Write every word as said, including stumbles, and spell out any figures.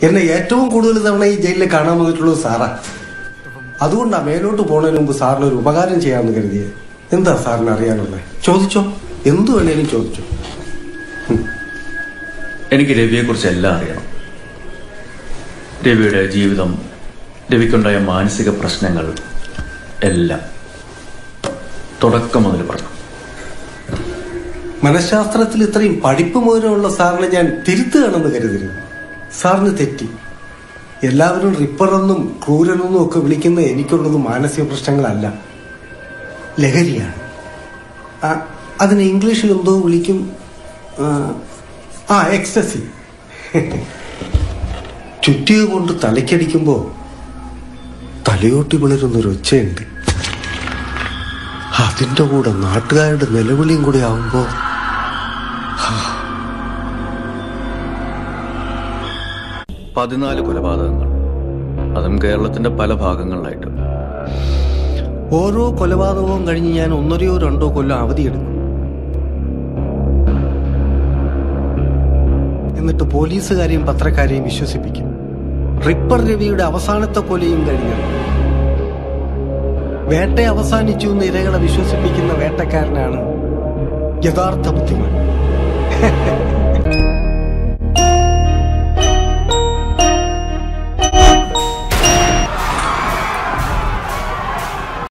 എന്നെ ഏറ്റവും കൂടുതൽ തവണ ഈ ജയിലിൽ കാണാൻ വന്നിട്ടുള്ളത് സാറാ. അതുകൊണ്ടാ മേലോട്ട് പോണതിന് മുമ്പ് സാറിന് ഒരു ഉപകാരം ചെയ്യാമെന്ന് കരുതിയത്. എന്താ സാറിന് അറിയാനുള്ളത്? ചോദിച്ചോ, എന്തു വേണേലും ചോദിച്ചോ. എനിക്ക് രവിയെ കുറിച്ച് എല്ലാം അറിയണം. രവിയുടെ ജീവിതം, രവിക്കുണ്ടായ മാനസിക പ്രശ്നങ്ങൾ എല്ലാം തുടക്കം മുതൽ പറഞ്ഞു. മനഃശാസ്ത്രത്തിൽ ഇത്രയും പഠിപ്പ് മൂലമുള്ള സാറിനെ ഞാൻ തിരുത്തുകയാണെന്ന് കരുതരുത്. സാറിന് തെറ്റി. എല്ലാവരും റിപ്പറെന്നും ക്രൂരനെന്നും ഒക്കെ വിളിക്കുന്ന എനിക്കുള്ളത് മാനസിക പ്രശ്നങ്ങളല്ല, ലഹരിയാണ്. അതിന് ഇംഗ്ലീഷിൽ എന്തോ വിളിക്കും, ആ എക്സ്റ്റസി. ചുറ്റിക കൊണ്ട് തലയ്ക്കടിക്കുമ്പോ തലയോട്ടി വിളരുന്നൊരു ഒച്ചയുണ്ട്. അതിന്റെ കൂടെ നാട്ടുകാരുടെ നിലവിളിയും കൂടി ആവുമ്പോ പതിനാല് കൊലപാതകങ്ങൾ, അതും കേരളത്തിന്റെ പല ഭാഗങ്ങളിലായിട്ട്. ഓരോ കൊലപാതകവും കഴിഞ്ഞ് ഞാൻ ഒന്നരയോ രണ്ടോ കൊല്ലം അവധിയെടുക്കും. എന്നിട്ട് പോലീസുകാരെയും പത്രക്കാരെയും വിശ്വസിപ്പിക്കും റിപ്പർ രവിയുടെ അവസാനത്തെ കൊലയും കഴിഞ്ഞത്. വേട്ട അവസാനിച്ചു എന്ന് ഇരകളെ വിശ്വസിപ്പിക്കുന്ന വേട്ടക്കാരനാണ് യഥാർത്ഥ ബുദ്ധിമാൻ.